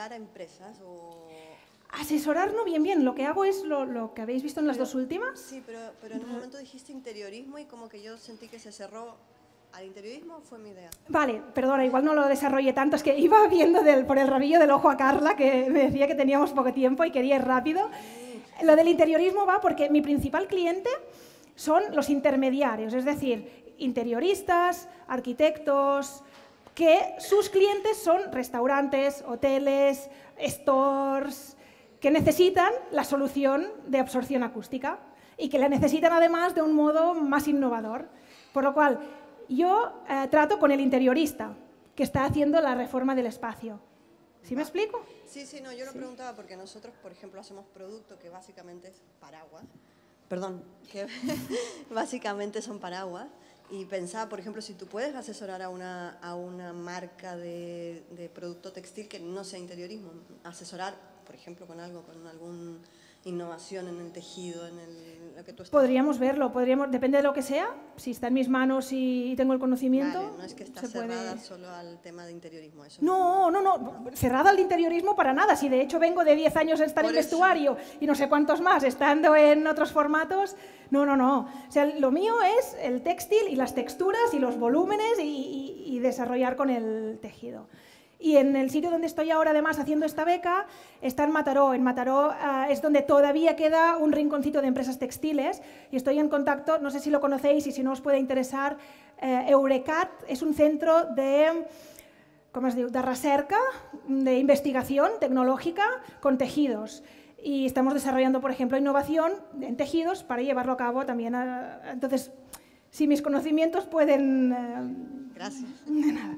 asesorar a empresas o...? Asesorar no bien. Lo que hago es lo que habéis visto en las dos últimas. Sí, pero en un momento dijiste interiorismo y como que yo sentí que se cerró al interiorismo, fue mi idea. Vale, perdona, igual no lo desarrollé tanto, es que iba viendo por el rabillo del ojo a Carla, que me decía que teníamos poco tiempo y quería ir rápido. Lo del interiorismo va porque mi principal cliente son los intermediarios, es decir, interioristas, arquitectos, que sus clientes son restaurantes, hoteles, stores, que necesitan la solución de absorción acústica y que la necesitan además de un modo más innovador. Por lo cual, yo trato con el interiorista, que está haciendo la reforma del espacio. ¿Sí me explico? Sí, no, yo lo preguntaba porque nosotros, por ejemplo, hacemos producto que básicamente es paraguas. Perdón, que básicamente son paraguas. Y pensaba, por ejemplo, si tú puedes asesorar a una marca de producto textil que no sea interiorismo, asesorar, por ejemplo, con alguna innovación en el tejido, en lo que tú estás... Podríamos verlo, depende de lo que sea, si está en mis manos y tengo el conocimiento. Vale, no es que está cerrada solo al tema de interiorismo. Eso no, cerrada al interiorismo para nada. Si de hecho vengo de 10 años en estar en vestuario y no sé cuántos más estando en otros formatos, no. O sea, lo mío es el textil y las texturas y los volúmenes y desarrollar con el tejido. Y en el sitio donde estoy ahora, además, haciendo esta beca, está en Mataró. En Mataró es donde todavía queda un rinconcito de empresas textiles y estoy en contacto, no sé si lo conocéis y si no os puede interesar, Eurecat es un centro de recerca, de investigación tecnológica con tejidos. Y estamos desarrollando, por ejemplo, innovación en tejidos para llevarlo a cabo también. Entonces, si mis conocimientos pueden... Gracias. De nada.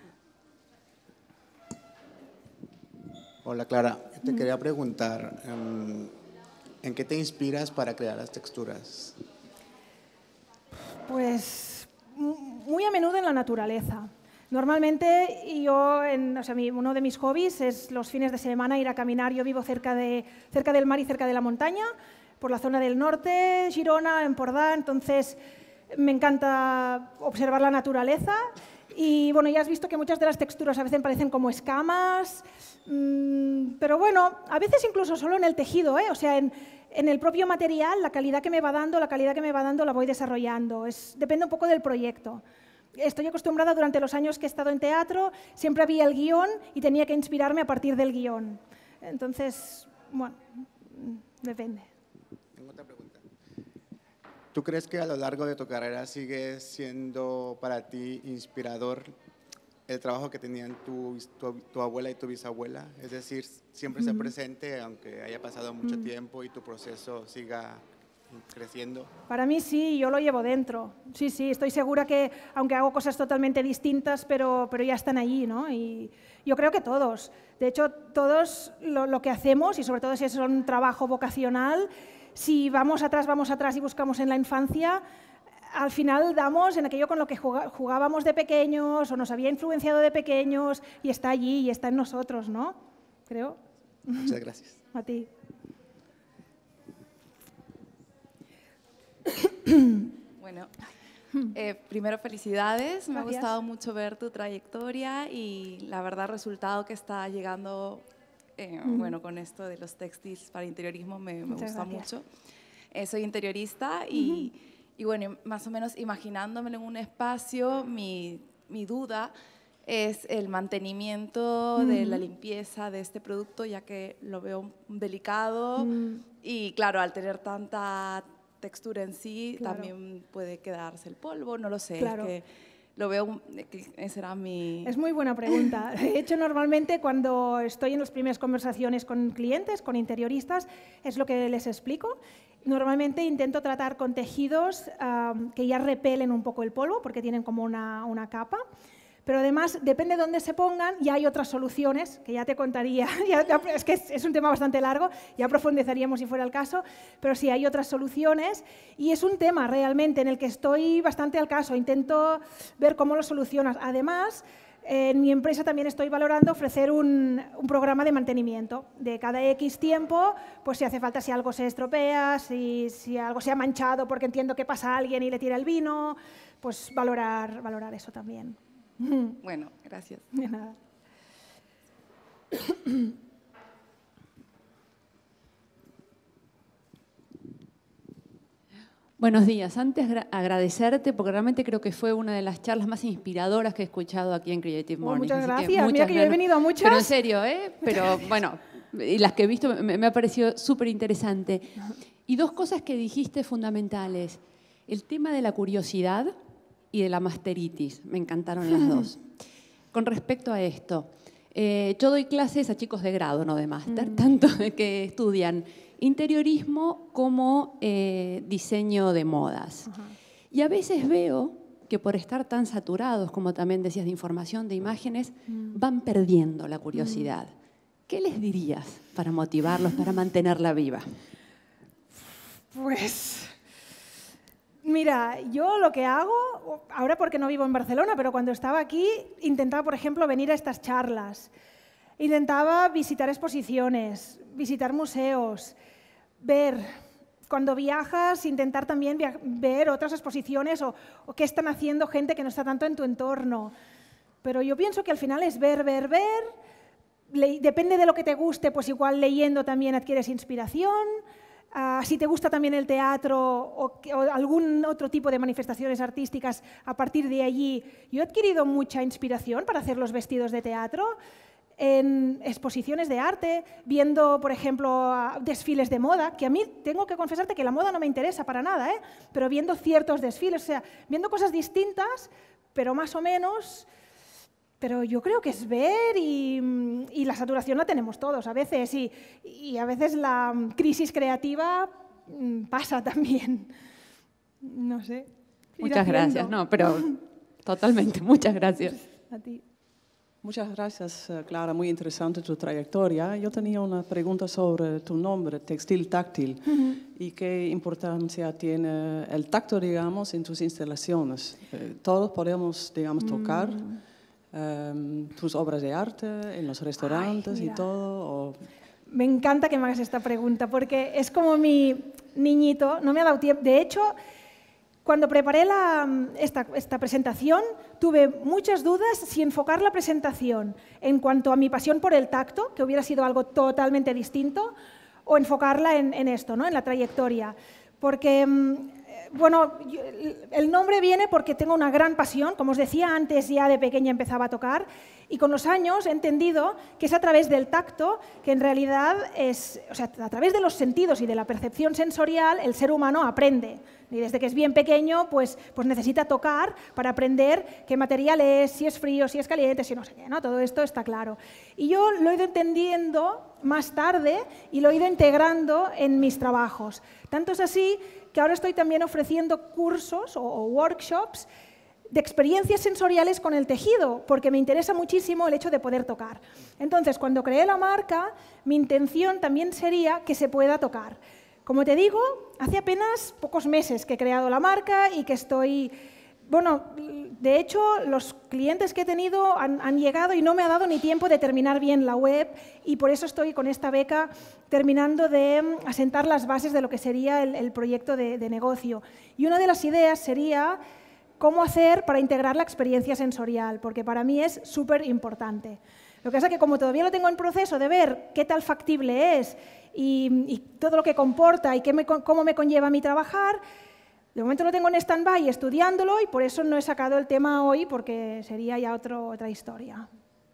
Hola Clara, te quería preguntar, ¿en qué te inspiras para crear las texturas? Pues muy a menudo en la naturaleza. Normalmente uno de mis hobbies es los fines de semana ir a caminar. Yo vivo cerca del mar y cerca de la montaña, por la zona del norte, Girona, Empordà, entonces me encanta observar la naturaleza. Y bueno, ya has visto que muchas de las texturas a veces parecen como escamas, pero bueno, a veces incluso solo en el tejido, o sea, en el propio material, la calidad que me va dando la voy desarrollando. Depende un poco del proyecto. Estoy acostumbrada durante los años que he estado en teatro, siempre había el guión y tenía que inspirarme a partir del guión. Entonces, bueno, depende. Tengo otra pregunta. ¿Tú crees que a lo largo de tu carrera sigue siendo para ti inspirador el trabajo que tenían tu abuela y tu bisabuela? Es decir, siempre está presente, aunque haya pasado mucho tiempo y tu proceso siga creciendo. Para mí sí, yo lo llevo dentro. Sí, estoy segura que, aunque hago cosas totalmente distintas, pero ya están allí, ¿no? Y yo creo que todos. De hecho, todos lo que hacemos, y sobre todo si es un trabajo vocacional, si vamos atrás y buscamos en la infancia, al final damos en aquello con lo que jugábamos de pequeños o nos había influenciado de pequeños y está allí y está en nosotros, ¿no? Creo. Muchas gracias. A ti. Bueno, primero felicidades. Me ha Gracias. gustado mucho ver tu trayectoria y la verdad el resultado que está llegando bueno, con esto de los textiles para interiorismo me gusta mucho. Soy interiorista y bueno, más o menos imaginándomelo en un espacio, mi duda es el mantenimiento de la limpieza de este producto, ya que lo veo delicado y claro, al tener tanta textura en sí, también puede quedarse el polvo, no lo sé, es que lo veo, que será mi... Es muy buena pregunta. De hecho, normalmente cuando estoy en las primeras conversaciones con clientes, con interioristas, es lo que les explico. Normalmente intento tratar con tejidos que ya repelen un poco el polvo, porque tienen como una capa. Pero además, depende de dónde se pongan, ya hay otras soluciones, que ya te contaría, es que es un tema bastante largo, ya profundizaríamos si fuera el caso, pero sí hay otras soluciones y es un tema realmente en el que estoy bastante al caso, intento ver cómo lo solucionas. Además, en mi empresa también estoy valorando ofrecer un programa de mantenimiento. De cada X tiempo, pues si hace falta, si algo se estropea, si algo se ha manchado porque entiendo que pasa alguien y le tira el vino, pues valorar eso también. Bueno, gracias. De nada. Buenos días. Antes agradecerte porque realmente creo que fue una de las charlas más inspiradoras que he escuchado aquí en Creative Morning. Muchas gracias. Mira que yo he venido a muchas. Pero en serio, Pero bueno, y las que he visto me ha parecido súper interesante. Y dos cosas que dijiste fundamentales. El tema de la curiosidad y de la masteritis. Me encantaron las dos. Con respecto a esto, yo doy clases a chicos de grado, no de máster, tanto que estudian interiorismo como diseño de modas. Y a veces veo que por estar tan saturados, como también decías, de información, de imágenes, van perdiendo la curiosidad. ¿Qué les dirías para motivarlos, para mantenerla viva? Pues, mira, yo lo que hago, ahora porque no vivo en Barcelona, pero cuando estaba aquí, intentaba, por ejemplo, venir a estas charlas. Intentaba visitar exposiciones, visitar museos, ver, cuando viajas, intentar también ver otras exposiciones o qué están haciendo gente que no está tanto en tu entorno. Pero yo pienso que al final es ver. Depende de lo que te guste, pues igual leyendo también adquieres inspiración. Si te gusta también el teatro o algún otro tipo de manifestaciones artísticas, a partir de allí. Yo he adquirido mucha inspiración para hacer los vestidos de teatro en exposiciones de arte, viendo, por ejemplo, desfiles de moda, que a mí tengo que confesarte que la moda no me interesa para nada, pero viendo ciertos desfiles, o sea, viendo cosas distintas, pero más o menos. Pero yo creo que es ver y la saturación la tenemos todos a veces y a veces la crisis creativa pasa también. No sé. Muchas gracias. No, pero totalmente, muchas gracias. A ti. Muchas gracias, Clara. Muy interesante tu trayectoria. Yo tenía una pregunta sobre tu nombre, Textil Táctil, y qué importancia tiene el tacto, digamos, en tus instalaciones. Todos podemos, digamos, tocar tus obras de arte en los restaurantes y todo. Me encanta que me hagas esta pregunta porque es como mi niñito, no me ha dado tiempo. De hecho, cuando preparé esta presentación, tuve muchas dudas si enfocar la presentación en cuanto a mi pasión por el tacto, que hubiera sido algo totalmente distinto, o enfocarla en esto, ¿no? En la trayectoria. Porque, bueno, el nombre viene porque tengo una gran pasión. Como os decía antes, ya de pequeña empezaba a tocar y con los años he entendido que es a través del tacto que en realidad es, o sea, a través de los sentidos y de la percepción sensorial el ser humano aprende. Y desde que es bien pequeño, pues necesita tocar para aprender qué material es, si es frío, si es caliente, si no sé qué, ¿no? Todo esto está claro. Y yo lo he ido entendiendo más tarde y lo he ido integrando en mis trabajos. Tanto es así que ahora estoy también ofreciendo cursos o workshops de experiencias sensoriales con el tejido, porque me interesa muchísimo el hecho de poder tocar. Entonces, cuando creé la marca, mi intención también sería que se pueda tocar. Como te digo, hace apenas pocos meses que he creado la marca y que estoy... Bueno, de hecho, los clientes que he tenido han llegado y no me ha dado ni tiempo de terminar bien la web y por eso estoy con esta beca terminando de asentar las bases de lo que sería el proyecto de negocio. Y una de las ideas sería cómo hacer para integrar la experiencia sensorial, porque para mí es súper importante. Lo que pasa es que como todavía lo tengo en proceso de ver qué tal factible es y todo lo que comporta y cómo me conlleva a mí trabajar, de momento lo tengo en stand-by estudiándolo y por eso no he sacado el tema hoy porque sería ya otra historia.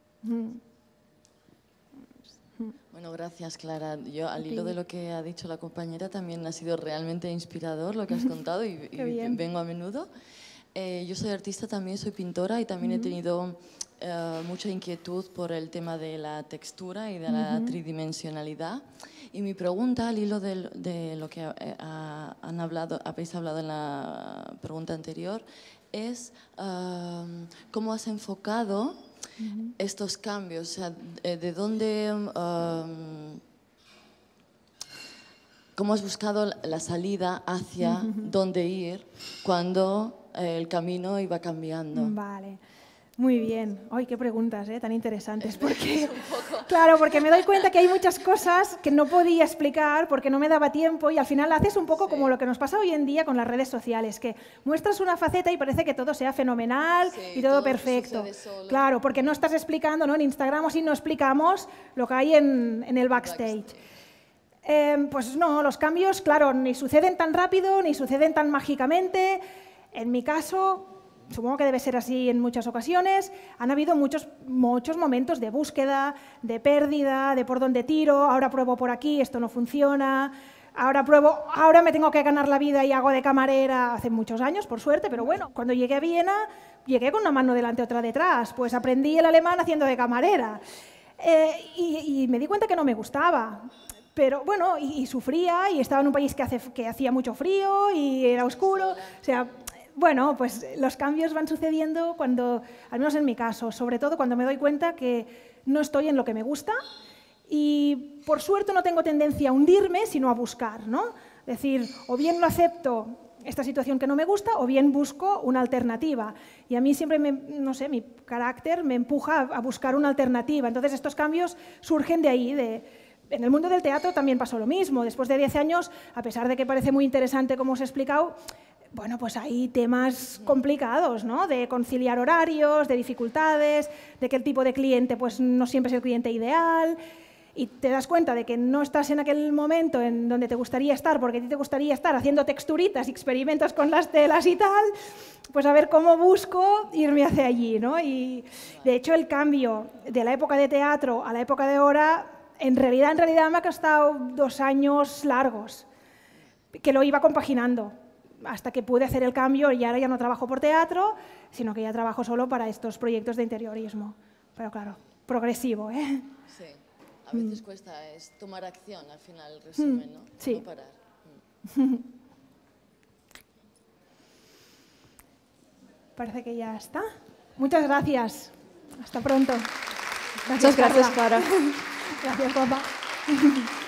Bueno, gracias, Clara. Yo, al hilo de lo que ha dicho la compañera, también ha sido realmente inspirador lo que has contado y vengo a menudo. Yo soy artista también, soy pintora y también he tenido mucha inquietud por el tema de la textura y de la tridimensionalidad. Y mi pregunta, al hilo de lo que habéis hablado en la pregunta anterior, es cómo has enfocado estos cambios, o sea, de dónde, cómo has buscado la salida hacia dónde ir cuando el camino iba cambiando. Vale. Muy bien. ¡Ay, qué preguntas tan interesantes! Porque, claro, porque me doy cuenta que hay muchas cosas que no podía explicar porque no me daba tiempo y al final haces un poco como lo que nos pasa hoy en día con las redes sociales, que muestras una faceta y parece que todo sea fenomenal y todo perfecto. Claro, porque no estás explicando, ¿no? En Instagram así no explicamos lo que hay en el backstage. Pues no, los cambios, claro, ni suceden tan rápido, ni suceden tan mágicamente. En mi caso, supongo que debe ser así en muchas ocasiones, han habido muchos momentos de búsqueda, de pérdida, de por dónde tiro, ahora pruebo por aquí, esto no funciona, ahora me tengo que ganar la vida y hago de camarera, hace muchos años, por suerte, pero bueno, cuando llegué a Viena, llegué con una mano delante, otra detrás, pues aprendí el alemán haciendo de camarera y me di cuenta que no me gustaba. Pero bueno, y sufría, y estaba en un país que hacía mucho frío y era oscuro, o sea, bueno, pues los cambios van sucediendo cuando, al menos en mi caso, sobre todo cuando me doy cuenta que no estoy en lo que me gusta y por suerte no tengo tendencia a hundirme, sino a buscar, ¿no? Es decir, o bien no acepto esta situación que no me gusta o bien busco una alternativa. Y a mí siempre, no sé, mi carácter me empuja a buscar una alternativa. Entonces estos cambios surgen de ahí, En el mundo del teatro también pasó lo mismo. Después de 10 años, a pesar de que parece muy interesante como os he explicado, bueno, pues hay temas complicados, ¿no? De conciliar horarios, de dificultades, de que el tipo de cliente pues no siempre es el cliente ideal y te das cuenta de que no estás en aquel momento en donde te gustaría estar, porque a ti te gustaría estar haciendo texturitas y experimentos con las telas y tal, pues a ver cómo busco irme hacia allí, ¿no? Y de hecho el cambio de la época de teatro a la época de ahora en realidad me ha costado 2 años largos, que lo iba compaginando, hasta que pude hacer el cambio y ahora ya no trabajo por teatro, sino que ya trabajo solo para estos proyectos de interiorismo. Pero claro, progresivo, ¿eh? Sí, a veces cuesta tomar acción al final, el resumen, ¿no? Sí. No parar. Parece que ya está. Muchas gracias. Hasta pronto. Muchas gracias, Clara. Gracias, papá.